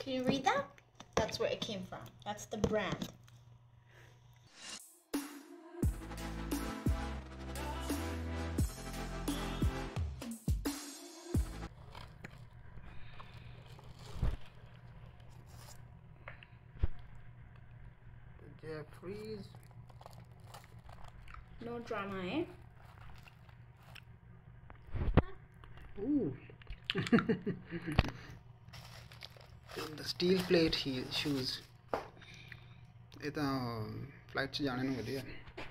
Can you read that? That's where it came from. That's the brand. Jeffrey's. No drama, eh? Ooh. The steel plate shoes. ਇਹ ਤਾਂ flight 'ਚ ਜਾਣੇ ਨੂੰ ਵਧੀਆ.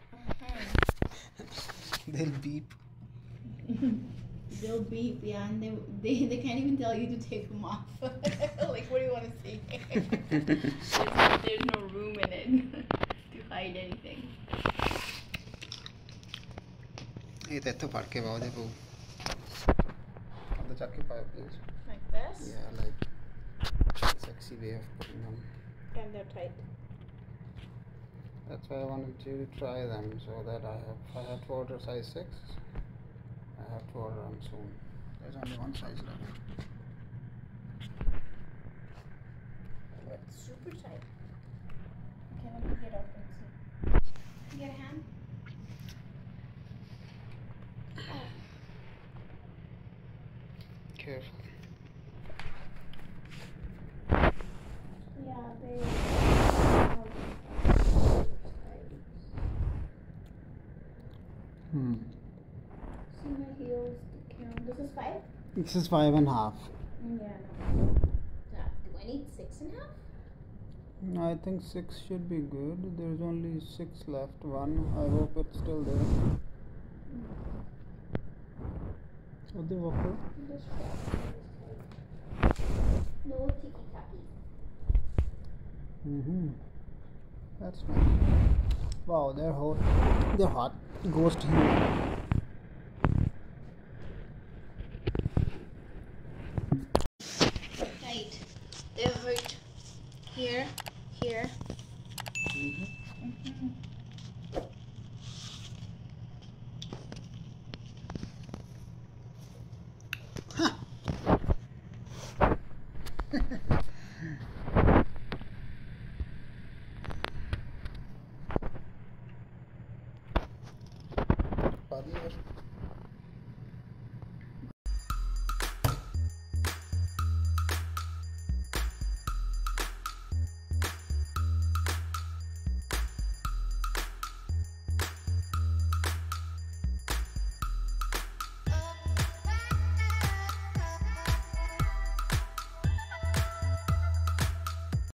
They'll beep. They'll beep, yeah, and they can't even tell you to take them off. Like, what do you want to see? There's no room in it to hide anything. ਇਹ ਤਾਂ ਇੱਥੋਂ ਫੜ ਕੇ ਪਾਉਦੇ ਪਊ. ਉਹਦਾ ਚੱਕ ਕੇ ਪਾਓ please. Like this? Yeah, like sexy way of putting them. And they're tight. That's why I wanted you to try them, so that I have to order size 6. I have to order them soon. There's only one size left. Oh, it's super tight. Okay, let me get up and see. Get a hand? Oh. Careful. Yeah, they. See my heels count. This is 5? This is 5.5. Yeah, no. Do I need 6.5? I think 6 should be good. There's only 6 left. One. I hope it's still there. What the waffle? No tiki taki. That's nice. Wow, they're hot. They're hot. Ghost here. Tight. They hurt here, here.